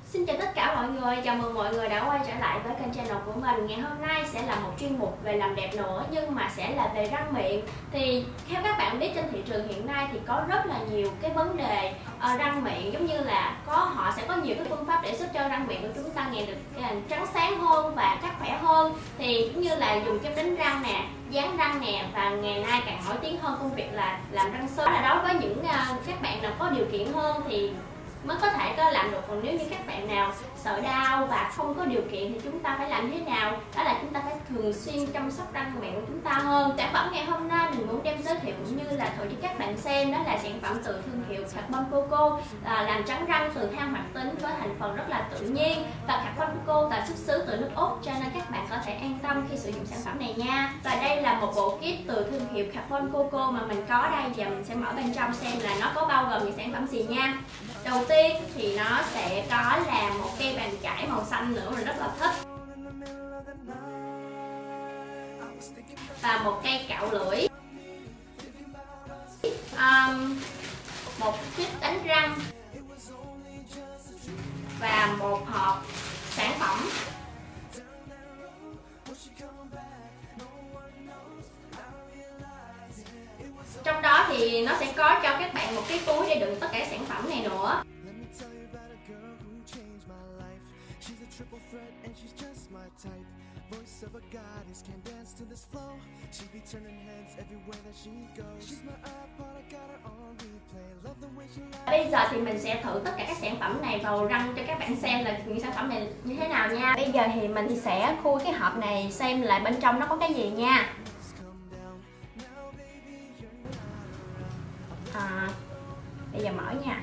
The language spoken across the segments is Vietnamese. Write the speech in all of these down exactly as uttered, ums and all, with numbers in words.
Xin chào tất cả mọi người, chào mừng mọi người đã quay trở lại với kênh channel của mình. Ngày hôm nay sẽ là một chuyên mục về làm đẹp nữa, nhưng mà sẽ là về răng miệng. Thì theo các bạn biết, trên thị trường hiện nay thì có rất là nhiều cái vấn đề uh, răng miệng, giống như là có họ sẽ có nhiều cái phương pháp để giúp cho răng miệng của chúng ta ngày được uh, trắng sáng hơn và chắc khỏe hơn. Thì cũng như là dùng kem đánh răng nè, dán răng nè, và ngày nay càng nổi tiếng hơn công việc là làm răng sớm. Là đối với những uh, các bạn nào có điều kiện hơn thì mới có thể có làm được. Còn nếu như các bạn nào sợ đau và không có điều kiện thì chúng ta phải làm thế nào? Đó là chúng ta phải thường xuyên chăm sóc răng miệng của chúng ta hơn. Sản phẩm ngày hôm nay mình muốn đem giới thiệu cũng như là thử cho các bạn xem, đó là sản phẩm từ thương hiệu Carbon Coco, à, làm trắng răng từ than hoạt tính với thành phần rất là tự nhiên, và Carbon Coco là xuất xứ từ nước Úc, cho nên các bạn có thể an tâm khi sử dụng sản phẩm này nha. Và đây là một bộ kit từ thương hiệu Carbon Coco mà mình có đây, và mình sẽ mở bên trong xem là nó có bao gồm những sản phẩm gì nha. Đầu tiên thì nó sẽ có là một cây bàn chải màu xanh nữa, mình rất là thích, và một cây cạo lưỡi, um, một chiếc đánh răng và một hộp sản phẩm. Trong đó thì nó sẽ có cho các bạn một cái túi để đựng tất cả sản phẩm này nữa. Bây giờ thì mình sẽ thử tất cả các sản phẩm này vào răng cho các bạn xem là những sản phẩm này như thế nào nha. Bây giờ thì mình sẽ khui cái hộp này xem lại bên trong nó có cái gì nha. À, bây giờ mở nha.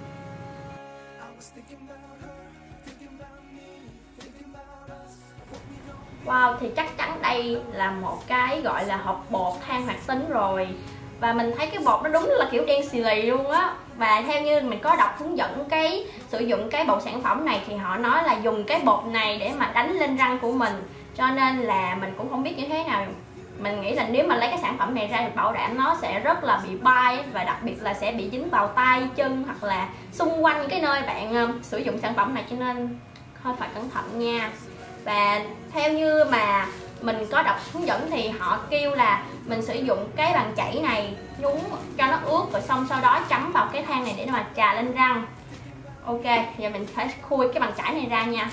Wow, thì chắc chắn đây là một cái gọi là hộp bột than hoạt tính rồi. Và mình thấy cái bột nó đúng là kiểu đen xì lì luôn á. Và theo như mình có đọc hướng dẫn cái sử dụng cái bộ sản phẩm này thì họ nói là dùng cái bột này để mà đánh lên răng của mình. Cho nên là mình cũng không biết như thế nào. Mình nghĩ là nếu mà lấy cái sản phẩm này ra thì bảo đảm nó sẽ rất là bị bay, và đặc biệt là sẽ bị dính vào tay, chân hoặc là xung quanh cái nơi bạn uh, sử dụng sản phẩm này, cho nên hơi phải cẩn thận nha. Và theo như mà mình có đọc hướng dẫn thì họ kêu là mình sử dụng cái bàn chảy này nhúng cho nó ướt, rồi xong sau đó chấm vào cái than này để mà chà lên răng. Ok, giờ mình phải khui cái bàn chảy này ra nha.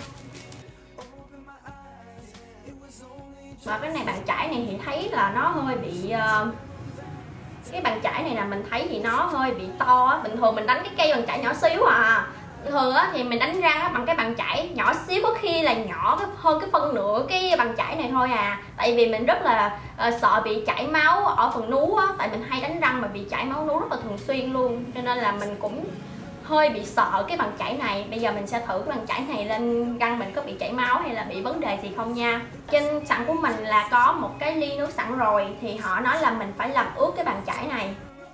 Và cái này bàn chải này thì thấy là nó hơi bị uh, cái bàn chải này là mình thấy thì nó hơi bị to á. Bình thường mình đánh cái cây bàn chải nhỏ xíu à. Thường á thì mình đánh răng á, bằng cái bàn chải nhỏ xíu, có khi là nhỏ cái hơn cái phân nửa cái bàn chải này thôi à. Tại vì mình rất là uh, sợ bị chảy máu ở phần nú á, tại mình hay đánh răng mà bị chảy máu nú rất là thường xuyên luôn, cho nên là mình cũng hơi bị sợ cái bàn chải này. Bây giờ mình sẽ thử cái bàn chải này lên răng mình có bị chảy máu hay là bị vấn đề gì không nha. Trên sẵn của mình là có một cái ly nước sẵn rồi, thì họ nói là mình phải làm ướt cái bàn chải này.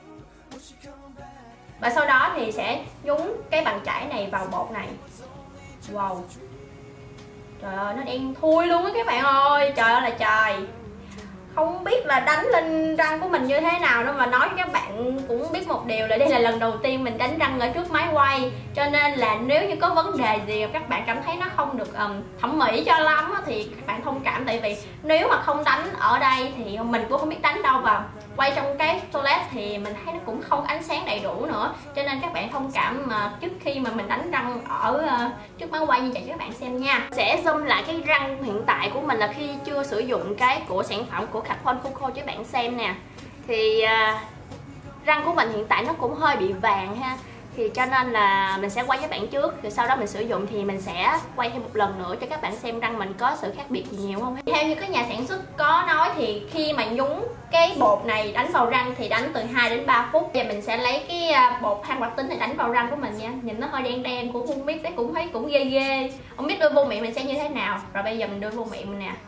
Và sau đó thì sẽ nhúng cái bàn chải này vào bột này. Wow, trời ơi, nó đen thui luôn á các bạn ơi, trời ơi là trời. Không biết là đánh lên răng của mình như thế nào đâu, mà nói với các bạn cũng biết một điều là đây là lần đầu tiên mình đánh răng ở trước máy quay. Cho nên là nếu như có vấn đề gì các bạn cảm thấy nó không được um, thẩm mỹ cho lắm thì các bạn thông cảm. Tại vì nếu mà không đánh ở đây thì mình cũng không biết đánh đâu, và quay trong cái toilet thì mình thấy nó cũng không ánh sáng đầy đủ nữa. Cho nên các bạn thông cảm mà trước khi mà mình đánh răng ở uh, trước máy quay như vậy cho các bạn xem nha. Sẽ zoom lại cái răng hiện tại của mình là khi chưa sử dụng cái của sản phẩm của Carbon Coco cho các bạn xem nè. Thì uh, răng của mình hiện tại nó cũng hơi bị vàng ha. Thì cho nên là mình sẽ quay với bạn trước, rồi sau đó mình sử dụng thì mình sẽ quay thêm một lần nữa cho các bạn xem răng mình có sự khác biệt gì nhiều không. Theo như các nhà sản xuất có nói thì khi mà nhúng cái bột này đánh vào răng thì đánh từ hai đến ba phút. Giờ mình sẽ lấy cái bột than hoạt tính này đánh vào răng của mình nha. Nhìn nó hơi đen đen, cũng không biết, đấy cũng thấy cũng ghê ghê. Không biết đưa vô miệng mình sẽ như thế nào. Rồi bây giờ mình đưa vô miệng mình nè.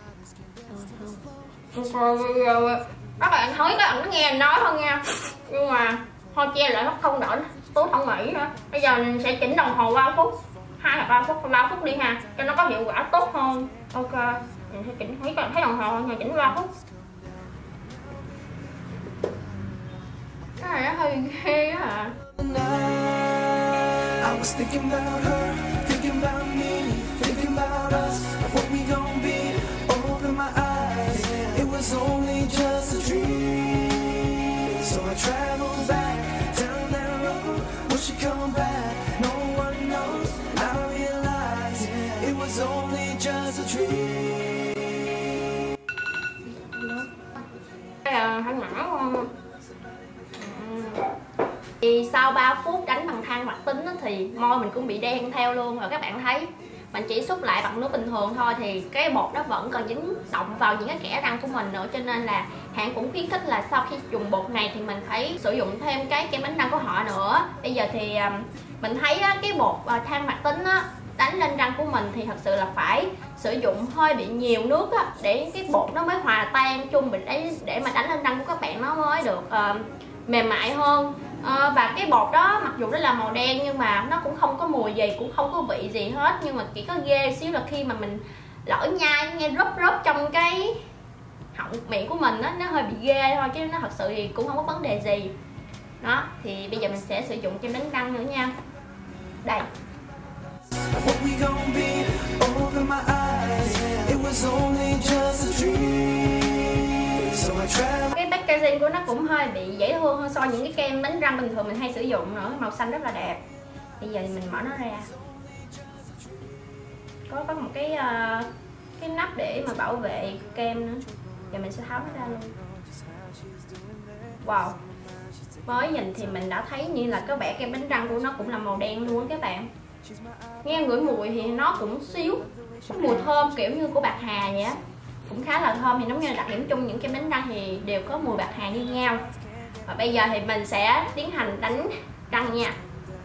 Các bạn thấy các bạn nó nghe nói hơn nha, nhưng mà thôi che lại nó không đỡ tôi không nghĩ nữa. Bây giờ mình sẽ chỉnh đồng hồ ba phút, hai hoặc ba phút, ba phút đi ha, cho nó có hiệu quả tốt hơn. Ok, mình sẽ chỉnh, thấy thấy đồng hồ mình chỉnh ba phút. Cái này nó hơi ghê á hả. môi mình cũng bị đen theo luôn. Rồi các bạn thấy mình chỉ xúc lại bằng nước bình thường thôi thì cái bột đó vẫn còn dính động vào những cái kẽ răng của mình nữa, cho nên là Hạnh cũng khuyến khích là sau khi dùng bột này thì mình phải sử dụng thêm cái kem đánh răng của họ nữa. Bây giờ thì mình thấy cái bột than hoạt tính á, đánh lên răng của mình thì thật sự là phải sử dụng hơi bị nhiều nước á, để cái bột nó mới hòa tan chung để để mà đánh lên răng của các bạn nó mới được uh, mềm mại hơn. Uh, và cái bột đó mặc dù nó là màu đen nhưng mà nó cũng không có mùi gì, cũng không có vị gì hết, nhưng mà chỉ có ghê xíu là khi mà mình lỡ nhai nghe rớp rớp trong cái họng miệng của mình đó, nó hơi bị ghê thôi, chứ nó thật sự thì cũng không có vấn đề gì. Đó, thì bây giờ mình sẽ sử dụng kem đánh răng nữa nha. Đây. Cái packaging của nó cũng hơi bị dễ thương hơn so với những cái kem đánh răng bình thường mình hay sử dụng nữa. Màu xanh rất là đẹp. Bây giờ thì mình mở nó ra. Có có một cái uh, cái nắp để mà bảo vệ kem nữa. Giờ mình sẽ tháo nó ra luôn. Wow, mới nhìn thì mình đã thấy như là cái vẻ kem đánh răng của nó cũng là màu đen luôn các bạn. Nghe ngửi mùi thì nó cũng xíu có mùi thơm kiểu như của bạc hà vậy á, cũng khá là thơm. Thì giống như là đặc điểm chung những kem đánh răng thì đều có mùi bạc hà như nhau. Và bây giờ thì mình sẽ tiến hành đánh răng nha.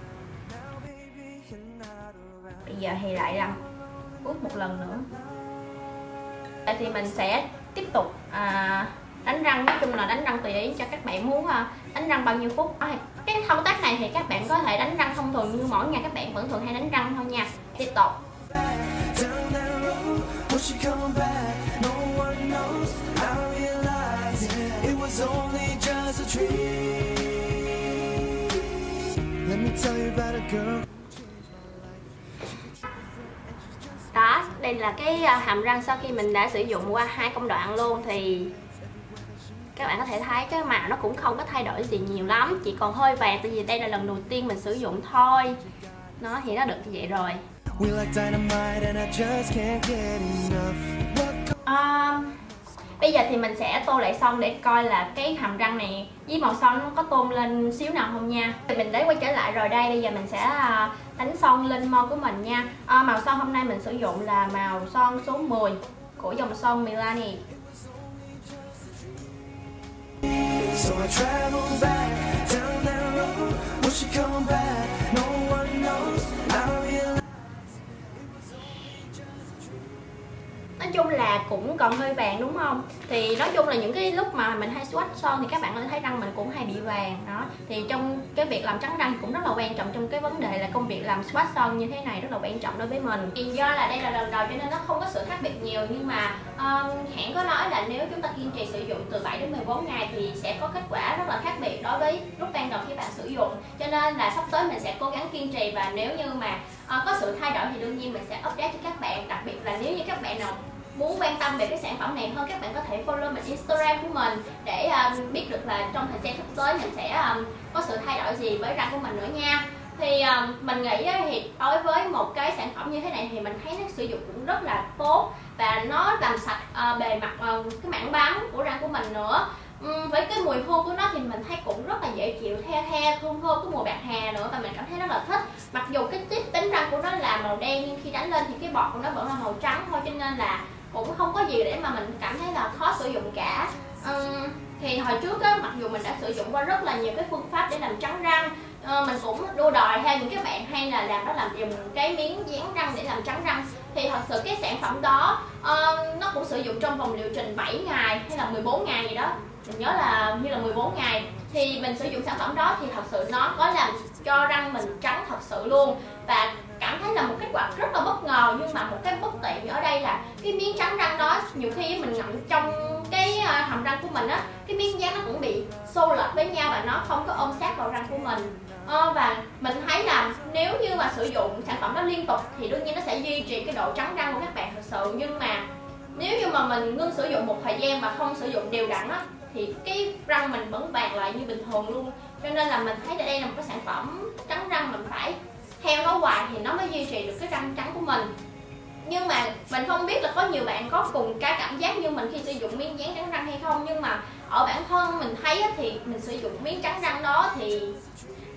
Bây giờ thì lại làm ướt một lần nữa. Vậy thì mình sẽ tiếp tục à, đánh răng. Nói chung là đánh răng tùy ý cho các bạn muốn à, đánh răng bao nhiêu phút. À, cái thao tác này thì các bạn có thể đánh răng thông thường như mỗi ngày các bạn vẫn thường hay đánh răng thôi nha. Tiếp tục. Đó, đây là cái hàm răng sau khi mình đã sử dụng qua hai công đoạn luôn thì các bạn có thể thấy cái màu nó cũng không có thay đổi gì nhiều lắm, chỉ còn hơi vàng tại vì đây là lần đầu tiên mình sử dụng thôi. Nó thì nó được như vậy rồi. À, bây giờ thì mình sẽ tô lại son để coi là cái hàm răng này với màu son nó có tôn lên xíu nào không nha. Thì mình đã quay trở lại rồi đây. Bây giờ mình sẽ đánh son lên môi của mình nha. À, màu son hôm nay mình sử dụng là màu son số mười của dòng son Milani. So I travel back down that road. Will she come back? No one knows. I realize. Nói chung là cũng còn hơi vàng đúng không? Thì nói chung là những cái lúc mà mình hay swatch son thì các bạn có thấy răng mình cũng hay bị vàng đó. Thì trong cái việc làm trắng răng cũng rất là quan trọng trong cái vấn đề là công việc làm swatch son như thế này rất là quan trọng đối với mình. Thì do là đây là lần đầu cho nên nó không có sự khác biệt nhiều, nhưng mà um, Hãng có nói là nếu chúng ta kiên trì sử dụng từ bảy đến mười bốn ngày thì sẽ có kết quả rất là khác biệt đối với lúc ban đầu khi bạn sử dụng. Cho nên là sắp tới mình sẽ cố gắng kiên trì, và nếu như mà uh, có sự thay đổi thì đương nhiên mình sẽ update cho các bạn. Đặc biệt là nếu như các bạn nào muốn quan tâm về cái sản phẩm này hơn, các bạn có thể follow mình Instagram của mình để um, biết được là trong thời gian sắp tới mình sẽ um, có sự thay đổi gì với răng của mình nữa nha. Thì um, mình nghĩ thì đối với một cái sản phẩm như thế này thì mình thấy nó sử dụng cũng rất là tốt, và nó làm sạch uh, bề mặt uh, cái mảng bám của răng của mình nữa. Um, với cái mùi hương của nó thì mình thấy cũng rất là dễ chịu, the the thơm thơm, cái mùi bạc hà nữa, và mình cảm thấy rất là thích. Mặc dù cái tip đánh răng của nó là màu đen nhưng khi đánh lên thì cái bọt của nó vẫn là màu trắng thôi, cho nên là cũng không có gì để mà mình cảm thấy là khó sử dụng cả. Uhm, thì hồi trước á, mặc dù mình đã sử dụng qua rất là nhiều cái phương pháp để làm trắng răng, uh, mình cũng đua đòi theo những cái bạn hay là làm đó làm dùng cái miếng dán răng để làm trắng răng, thì thật sự cái sản phẩm đó uh, nó cũng sử dụng trong vòng liệu trình bảy ngày hay là mười bốn ngày gì đó, mình nhớ là như là mười bốn ngày. Thì mình sử dụng sản phẩm đó thì thật sự nó có làm cho răng mình trắng thật sự luôn, và cảm thấy là một kết quả rất là bất ngờ. Nhưng mà một cái bất tiện ở đây là cái miếng trắng răng đó nhiều khi mình ngậm trong cái hàm răng của mình á, cái miếng dán nó cũng bị xô lệch với nhau và nó không có ôm sát vào răng của mình. à, và mình thấy là nếu như mà sử dụng sản phẩm đó liên tục thì đương nhiên nó sẽ duy trì cái độ trắng răng của các bạn thật sự. Nhưng mà nếu như mà mình ngưng sử dụng một thời gian mà không sử dụng đều đặn á thì cái răng mình vẫn vàng lại như bình thường luôn. Cho nên là mình thấy đây là một cái sản phẩm trắng răng mình phải theo nó hoài thì nó mới duy trì được cái răng trắng của mình. Nhưng mà mình không biết là có nhiều bạn có cùng cái cảm giác như mình khi sử dụng miếng dán trắng răng hay không. Nhưng mà ở bản thân mình thấy thì mình sử dụng miếng trắng răng đó thì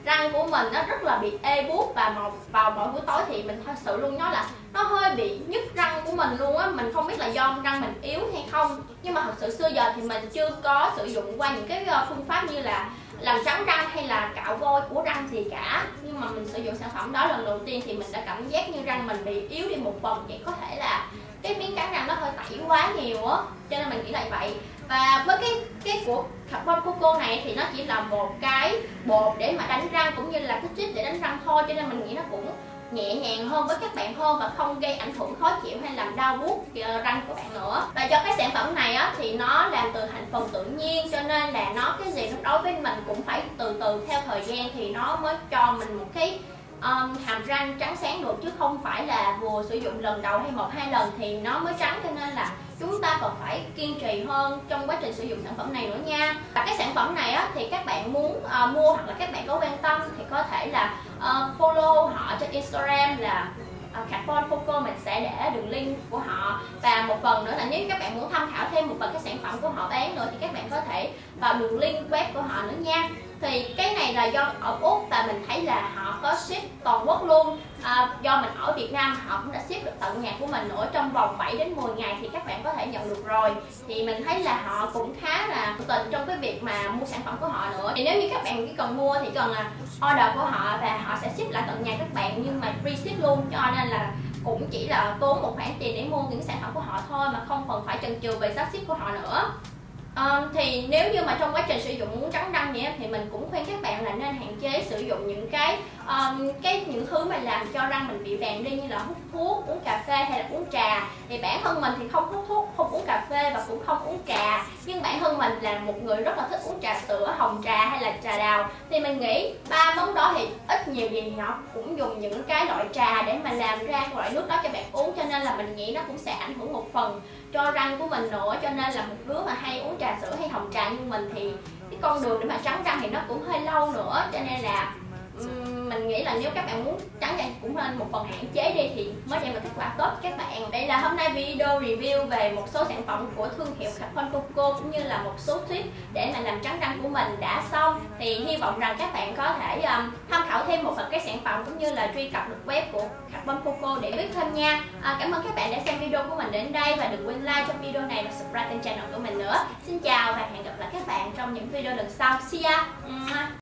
răng của mình nó rất là bị ê buốt, và một vào mỗi buổi tối thì mình thật sự luôn nói là nó hơi bị nhức răng của mình luôn á. Mình không biết là do răng mình yếu hay không, nhưng mà thật sự xưa giờ thì mình chưa có sử dụng qua những cái phương pháp như là làm trắng răng hay là cạo vôi của răng gì cả. Nhưng mà mình sử dụng sản phẩm đó lần đầu tiên thì mình đã cảm giác như răng mình bị yếu đi một phần. Vậy có thể là cái miếng trắng răng nó hơi tẩy quá nhiều á, cho nên mình nghĩ là vậy. Và với cái cái của Carbon Coco này thì nó chỉ là một cái bột để mà đánh răng cũng như là cái chip để đánh răng thôi, cho nên mình nghĩ nó cũng nhẹ nhàng hơn với các bạn hơn và không gây ảnh hưởng khó chịu hay làm đau buốt răng của bạn nữa. Và cho cái sản phẩm này á thì nó làm từ thành phần tự nhiên, cho nên là nó cái gì nó đối với mình cũng phải từ từ theo thời gian thì nó mới cho mình một cái um, hàm răng trắng sáng được, chứ không phải là vừa sử dụng lần đầu hay một hai lần thì nó mới trắng. Cho nên là chúng ta còn phải kiên trì hơn trong quá trình sử dụng sản phẩm này nữa nha. Và cái sản phẩm này á, thì các bạn muốn uh, mua hoặc là các bạn có quan tâm thì có thể là uh, follow họ trên Instagram là uh, Carbon Coco, mình sẽ để đường link của họ. Và một phần nữa là nếu các bạn muốn tham khảo thêm một phần cái sản phẩm của họ bán nữa thì các bạn có thể vào đường link web của họ nữa nha. Thì cái này là do ở Úc và mình thấy là họ có ship toàn quốc luôn. À, do mình ở Việt Nam họ cũng đã ship được tận nhà của mình nữa, trong vòng bảy đến mười ngày thì các bạn có thể nhận được rồi. Thì mình thấy là họ cũng khá là tình trong cái việc mà mua sản phẩm của họ nữa. Thì nếu như các bạn chỉ cần mua thì cần là order của họ và họ sẽ ship lại tận nhà các bạn, nhưng mà free ship luôn, cho nên là cũng chỉ là tốn một khoản tiền để mua những sản phẩm của họ thôi mà không cần phải chần chừ về giá ship của họ nữa. Um, thì nếu như mà trong quá trình sử dụng muốn trắng răng vậy thì mình cũng khuyên các bạn là nên hạn chế sử dụng những cái um, cái những thứ mà làm cho răng mình bị vàng đi, như là hút thuốc, uống cà phê hay là uống trà. Thì bản thân mình thì không hút thuốc, không uống cà phê và cũng không uống trà, nhưng bản thân mình là một người rất là thích uống trà sữa, hồng trà hay là trà đào. Thì mình nghĩ ba món đó thì ít nhiều gì nhỏ cũng dùng những cái loại trà để mà làm ra loại nước đó cho bạn uống, cho nên là mình nghĩ nó cũng sẽ ảnh hưởng một phần cho răng của mình nữa. Cho nên là một đứa mà hay uống trà sữa hay hồng trà như mình thì cái con đường để mà trắng răng thì nó cũng hơi lâu nữa, cho nên là um, mình nghĩ là nếu các bạn muốn trắng răng cũng nên một phần hạn chế đi thì mới đem được kết quả tốt các bạn. Đây là hôm nay video review về một số sản phẩm của thương hiệu Carbon Coco cũng như là một số tip để mà làm trắng răng của mình đã xong. Thì hy vọng rằng các bạn có thể um, tham khảo thêm một phần cái sản phẩm cũng như là truy cập được web của Carbon Coco để biết thêm nha. À, cảm ơn các bạn đã xem video của mình đến đây và đừng quên like cho video này và subscribe kênh channel của mình nữa. Xin chào và hẹn gặp lại các bạn trong những video lần sau. See ya!